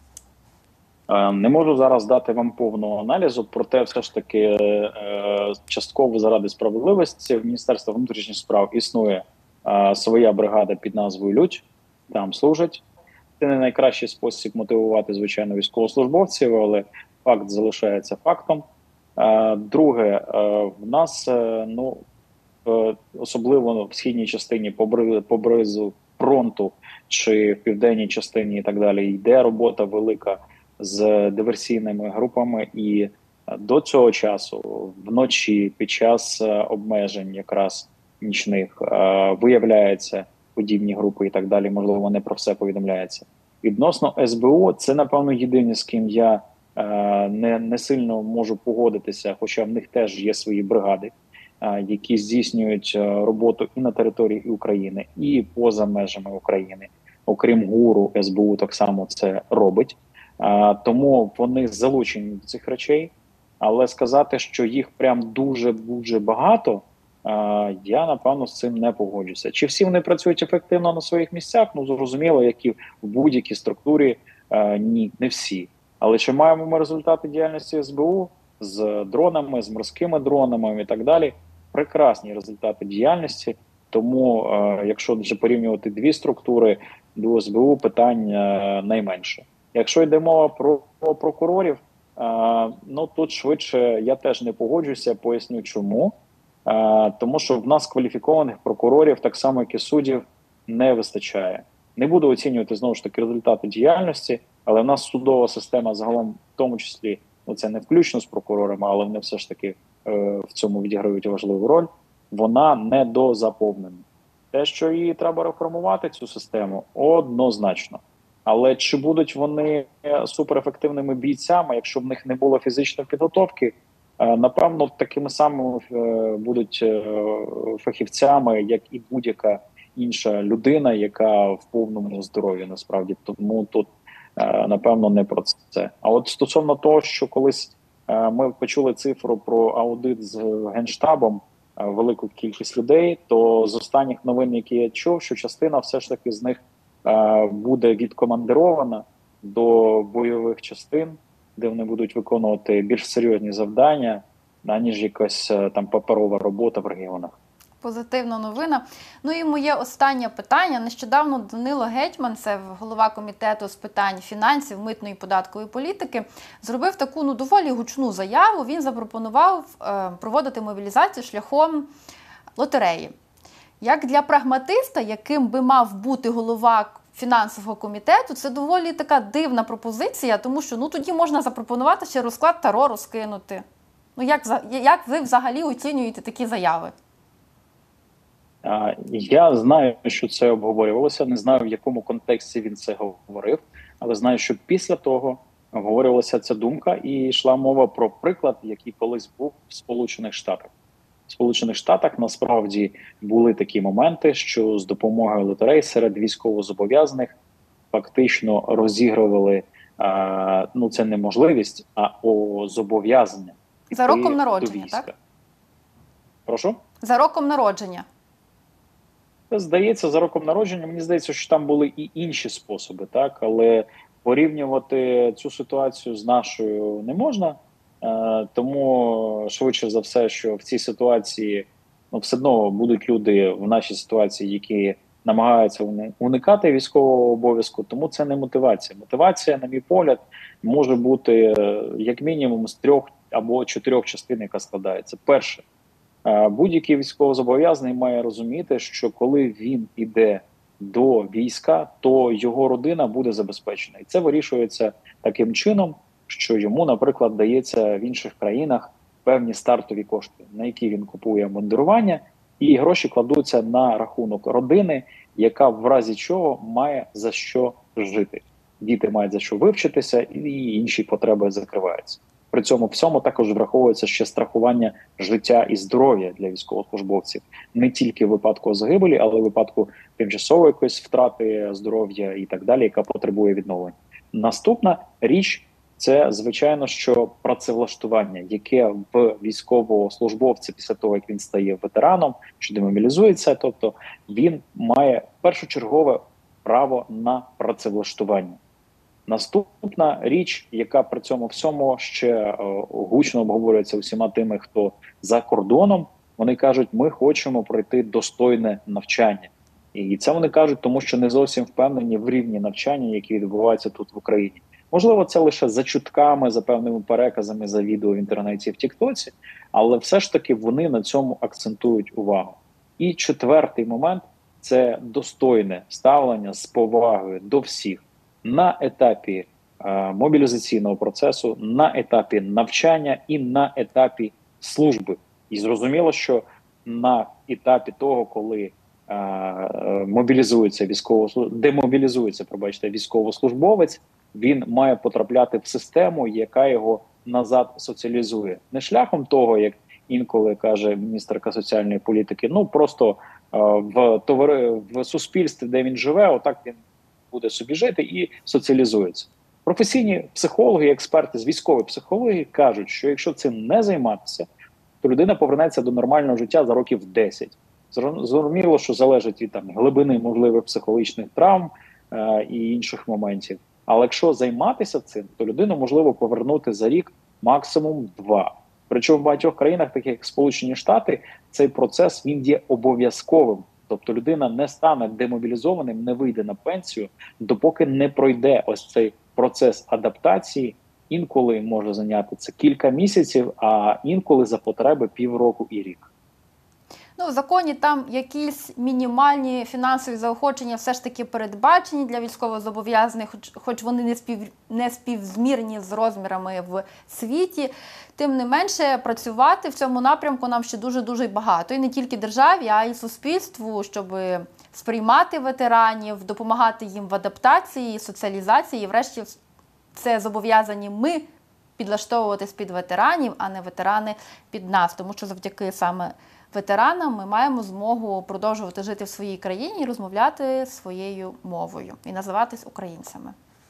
Не можу зараз дати вам повного аналізу, проте все ж таки е, частково заради справедливості в Міністерстві внутрішніх справ існує е, своя бригада під назвою «Людь», там служать. Це не найкращий спосіб мотивувати, звичайно, військовослужбовців, але факт залишається фактом. Друге, в нас, ну, особливо в східній частині поблизу фронту чи в південній частині і так далі, йде робота велика з диверсійними групами, і до цього часу вночі під час обмежень якраз нічних виявляється подібні групи і так далі, можливо, вони про все повідомляються. Відносно ес бе у, це, напевно, єдині, з ким я е, не, не сильно можу погодитися, хоча в них теж є свої бригади, е, які здійснюють роботу і на території України, і поза межами України. Окрім ГУРу, ес бе у так само це робить. Е, тому вони залучені до цих речей, але сказати, що їх прям дуже-дуже багато, я, напевно, з цим не погоджуся. Чи всі вони працюють ефективно на своїх місцях? Ну, зрозуміло, як і в будь-якій структурі, ні, не всі. Але чи маємо ми результати діяльності ес бе у з дронами, з морськими дронами і так далі? Прекрасні результати діяльності. Тому, якщо вже порівнювати дві структури, до ес бе у питань найменше. Якщо йде мова про прокурорів, ну, тут швидше я теж не погоджуся, поясню чому. Тому що в нас кваліфікованих прокурорів, так само як і суддів, не вистачає. Не буду оцінювати, знову ж таки, результати діяльності, але в нас судова система загалом, в тому числі, ну це не включно з прокурорами, але вони все ж таки е, в цьому відіграють важливу роль, вона недозаповнена. Те, що її треба реформувати, цю систему, однозначно. Але чи будуть вони суперефективними бійцями, якщо в них не було фізичної підготовки? Напевно, такими самими будуть фахівцями, як і будь-яка інша людина, яка в повному здоров'ї, насправді. Тому тут, напевно, не про це. А от стосовно того, що колись ми почули цифру про аудит з Генштабом, велику кількість людей, то з останніх новин, які я чув, що частина все ж таки з них буде відкомандирована до бойових частин, де вони будуть виконувати більш серйозні завдання, аніж якась там паперова робота в регіонах. Позитивна новина. Ну і моє останнє питання. Нещодавно Данило Гетьман, це голова комітету з питань фінансів, митної і податкової політики, зробив таку ну доволі гучну заяву. Він запропонував е, проводити мобілізацію шляхом лотереї. Як для прагматиста, яким би мав бути голова фінансового комітету, це доволі така дивна пропозиція, тому що ну тоді можна запропонувати ще розклад Таро розкинути. Ну як, як ви взагалі оцінюєте такі заяви? Я знаю, що це обговорювалося, не знаю, в якому контексті він це говорив, але знаю, що після того обговорювалася ця думка і йшла мова про приклад, який колись був в Сполучених Штатах. В Сполучених Штатах насправді були такі моменти, що з допомогою лотерей серед військовозобов'язаних фактично розігрували, а, ну це не можливість, а о, зобов'язання. За роком народження, так? Прошу? За роком народження. здається, за роком народження, мені здається, що там були і інші способи, так, але порівнювати цю ситуацію з нашою не можна, е, тому швидше за все, що в цій ситуації ну, все одно будуть люди в нашій ситуації, які намагаються уникати військового обов'язку, тому це не мотивація. Мотивація, на мій погляд, може бути як мінімум з трьох або чотирьох частин, яка складається. Перше, будь-який військовозобов'язаний має розуміти, що коли він іде до війська, то його родина буде забезпечена. І це вирішується таким чином, що йому, наприклад, дається в інших країнах певні стартові кошти, на які він купує обмундирування, і гроші кладуться на рахунок родини, яка в разі чого має за що жити. Діти мають за що вивчитися, і інші потреби закриваються. При цьому всьому також враховується ще страхування життя і здоров'я для військовослужбовців. Не тільки в випадку загибелі, але й в випадку тимчасової якоїсь втрати здоров'я і так далі, яка потребує відновлення. Наступна річ – це, звичайно, що працевлаштування, яке в військовослужбовця після того, як він стає ветераном, що демобілізується, тобто він має першочергове право на працевлаштування. Наступна річ, яка при цьому всьому ще е, гучно обговорюється усіма тими, хто за кордоном, вони кажуть, ми хочемо пройти достойне навчання. І це вони кажуть, тому що не зовсім впевнені в рівні навчання, які відбуваються тут в Україні. Можливо, це лише за чутками, за певними переказами, за відео в інтернеті, в Тіктоці, але все ж таки вони на цьому акцентують увагу. І четвертий момент – це достойне ставлення з повагою до всіх на етапі е, мобілізаційного процесу, на етапі навчання і на етапі служби. І зрозуміло, що на етапі того, коли е, мобілізується військово, демобілізується, пробачте, військовослужбовець, він має потрапляти в систему, яка його назад соціалізує. Не шляхом того, як інколи каже міністерка соціальної політики, ну просто е, в, товари, в суспільстві, де він живе, отак він буде собі жити і соціалізується. Професійні психологи і експерти з військової психології кажуть, що якщо цим не займатися, то людина повернеться до нормального життя за років десять. Зрозуміло, що залежить від там глибини можливих психологічних травм е, і інших моментів. Але якщо займатися цим, то людину можливо повернути за рік, максимум два. Причому в багатьох країнах, таких як Сполучені Штати, цей процес він є обов'язковим. Тобто людина не стане демобілізованим, не вийде на пенсію, допоки не пройде ось цей процес адаптації. Інколи може зайняти це кілька місяців, а інколи за потреби півроку і рік. Ну, в законі там якісь мінімальні фінансові заохочення все ж таки передбачені для військовозобов'язаних, хоч, хоч вони не, спів, не співзмірні з розмірами в світі. Тим не менше, працювати в цьому напрямку нам ще дуже-дуже багато. І не тільки державі, а й суспільству, щоб сприймати ветеранів, допомагати їм в адаптації, соціалізації. І врешті це зобов'язані ми підлаштовуватись під ветеранів, а не ветерани під нас. Тому що завдяки саме ветеранам ми маємо змогу продовжувати жити в своїй країні і розмовляти своєю мовою. І називатись українцями.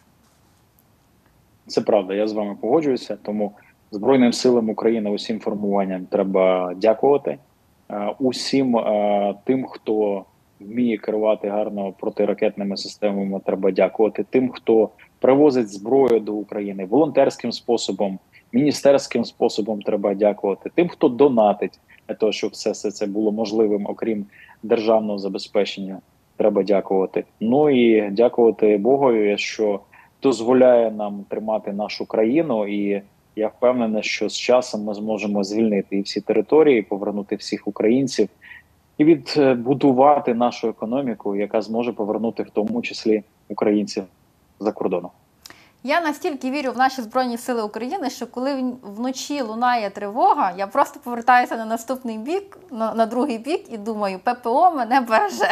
Це правда, я з вами погоджуюся. Тому Збройним силам України, усім формуванням треба дякувати. Усім тим, хто вміє керувати гарно протиракетними системами, треба дякувати. Тим, хто привозить зброю до України волонтерським способом, міністерським способом, треба дякувати. Тим, хто донатить для того, щоб все, все це було можливим, окрім державного забезпечення, треба дякувати. Ну і дякувати Богові, що дозволяє нам тримати нашу країну, і я впевнений, що з часом ми зможемо звільнити і всі території, повернути всіх українців і відбудувати нашу економіку, яка зможе повернути в тому числі українців за кордоном. Я настільки вірю в наші Збройні Сили України, що коли вночі лунає тривога, я просто повертаюся на наступний бік, на, на другий бік і думаю, ППО мене береже.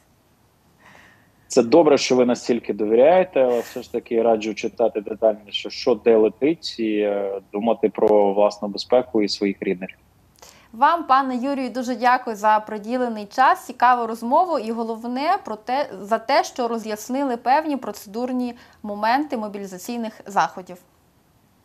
Це добре, що ви настільки довіряєте, але все ж таки раджу читати детальніше, що де летить, і е, думати про власну безпеку і своїх рідних. Вам, пане Юрію, дуже дякую за приділений час, цікаву розмову і головне про те, за те, що роз'яснили певні процедурні моменти мобілізаційних заходів.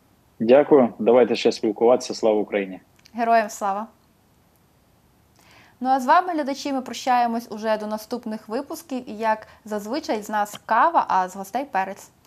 Дякую. Давайте ще спілкуватися. Слава Україні! Героям слава! Ну а з вами, глядачі, ми прощаємось уже до наступних випусків. І як зазвичай з нас кава, а з гостей перець.